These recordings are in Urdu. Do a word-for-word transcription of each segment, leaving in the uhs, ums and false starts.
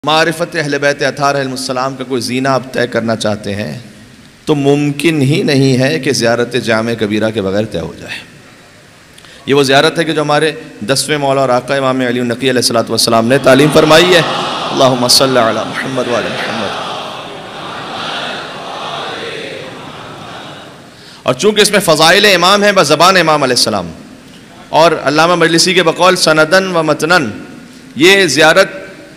معرفت اہل بیت اطہار علیہ السلام کا کوئی زینہ آپ طے کرنا چاہتے ہیں تو ممکن ہی نہیں ہے کہ زیارت جامع کبیرہ کے بغیر طے ہو جائے۔ یہ وہ زیارت ہے کہ جو ہمارے دسویں مولا اور آقا امام علی النقی علیہ السلام نے تعلیم فرمائی ہے۔ اللہم صلی علی محمد وعلی محمد۔ اور چونکہ اس میں فضائل امام ہیں بزبان امام علیہ السلام، اور علامہ مجلسی کے بقول سندن و متنن یہ زیارت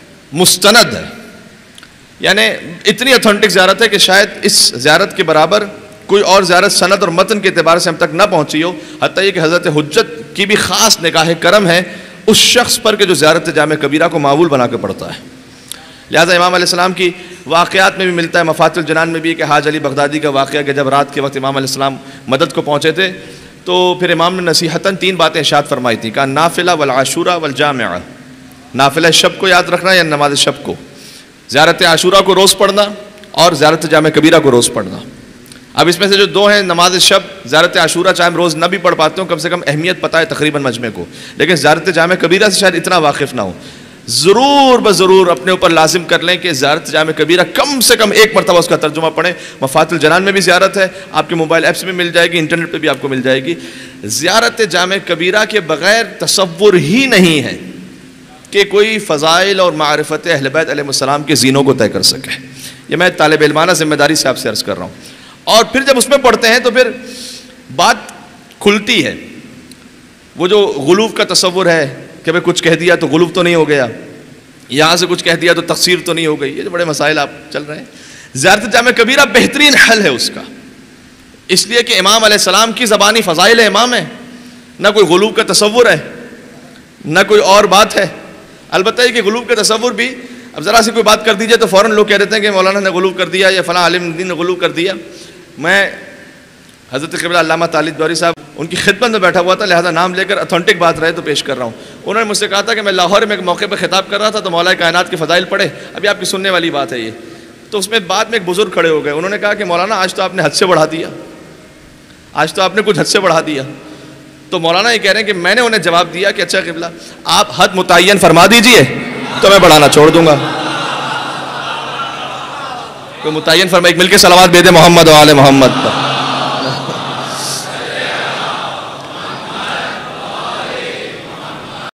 مستند ہے، یعنی اتنی اتھینٹک زیارت ہے کہ شاید اس زیارت کے برابر کوئی اور زیارت سند اور متن کے اعتبار سے ہم تک نہ پہنچی ہو، حتیٰ یہ کہ حضرت حجت کی بھی خاص نگاہ کرم ہے اس شخص پر کہ جو زیارت جامع کبیرہ کو معمول بنا کے پڑھتا ہے۔ لہٰذا امام علیہ السلام کی واقعات میں بھی ملتا ہے، مفاتح الجنان میں بھی کہ حاج علی بغدادی کا واقعہ کہ جب رات کے وقت امام علیہ السلام مدد کو پہنچے تھے تو پھر امام نے نصیحتاً تین باتیں ارشاد فرمائی تھیں، کہا نافلہ والعاشورہ والجامعہ، نافلہ شب کو یاد رکھنا یا نماز شب کو، زیارت عاشورہ کو روز پڑھنا اور زیارت جامع کبیرہ کو روز پڑھنا۔ اب اس میں سے جو دو ہیں، نماز شب، زیارت عاشورہ چاہے ہم روز نہ بھی پڑھ پاتے ہوں، کم سے کم اہمیت پتہ ہے تقریباً مجمع کو، لیکن زیارت جامع کبیرہ سے شاید اتنا واقف نہ ہو۔ ضرور بضرور اپنے اوپر لازم کر لیں کہ زیارت جامع کبیرہ کم سے کم ایک مرتبہ اس کا ترجمہ پڑھیں۔ مفاتح الجنان میں بھی زیارت ہے، آپ کے موبائل ایپس میں مل جائے گی، انٹرنیٹ پہ بھی آپ کو مل جائے گی۔ زیارت جامع کبیرہ کے بغیر تصور ہی نہیں ہے کہ کوئی فضائل اور معرفت اہل بیت علیہ السلام کے زینوں کو طے کر سکے۔ یہ میں طالب علمانہ ذمہ داری سے آپ سے عرض کر رہا ہوں۔ اور پھر جب اس میں پڑھتے ہیں تو پھر بات کھلتی ہے، وہ جو غلو کا تصور ہے کہ بھئی کچھ کہہ دیا تو غلو تو نہیں ہو گیا، یہاں سے کچھ کہہ دیا تو تقصیر تو نہیں ہو گئی، یہ جو بڑے مسائل آپ چل رہے ہیں۔ زیارت جامع کبیرہ بہترین حل ہے اس کا، اس لیے کہ امام علیہ السلام کی زبانی فضائل امام ہے، نہ کوئی غلو کا تصور ہے نہ کوئی اور بات ہے۔ البتہ یہ کہ غلو کا تصور بھی، اب ذرا سی کوئی بات کر دیجئے تو فوراً لوگ کہہ دیتے ہیں کہ مولانا نے غلو کر دیا یا فلاں عالم دین نے غلو کر دیا۔ میں حضرت قبلہ علامہ طالب دوری صاحب ان کی خدمت میں بیٹھا ہوا تھا، لہذا نام لے کر اتھینٹک بات رہے تو پیش کر رہا ہوں۔ انہوں نے مجھ سے کہا تھا کہ میں لاہور میں ایک موقع پہ خطاب کر رہا تھا تو مولا کائنات کے فضائل پڑھے، ابھی آپ کی سننے والی بات ہے یہ، تو اس میں بعد میں ایک بزرگ کھڑے ہو گئے، انہوں نے کہا کہ مولانا آج تو آپ نے حد سے بڑھا دیا، آج تو آپ نے کچھ حد سے بڑھا دیا۔ تو مولانا یہ کہہ رہے ہیں کہ میں نے انہیں جواب دیا کہ اچھا قبلہ آپ حد متعین فرما دیجئے تو میں بڑھانا چھوڑ دوں گا۔ کوئی متعین فرمائے، ایک مل کے صلوات بھیجے محمد و آل محمد پر۔